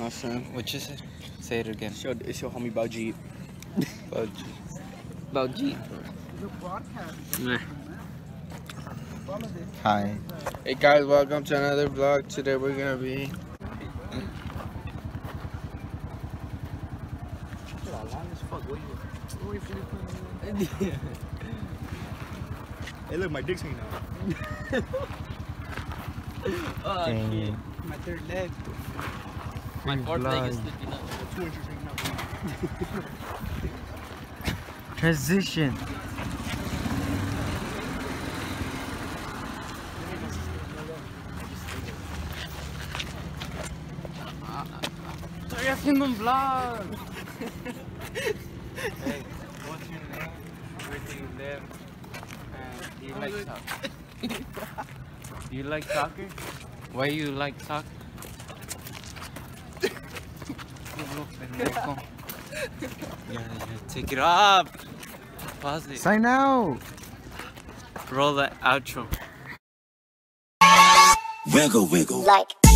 son. What you say? Say it again. It's your homie Baljeet. Baljeet. Nah. Hi. Hey guys, welcome to another vlog. Today we're gonna be Hey, look, my dick's hanging out. Oh, shit. My third leg. My fourth leg is sticking up. 2 inches hanging out. Transition. estoy haciendo un vlog. Hey, what's your name? Where do you live? And do you like soccer? Do you like soccer? Why you like soccer? Yeah, take it up. Pause it. Sign out. Roll the outro. Wiggle, wiggle. Like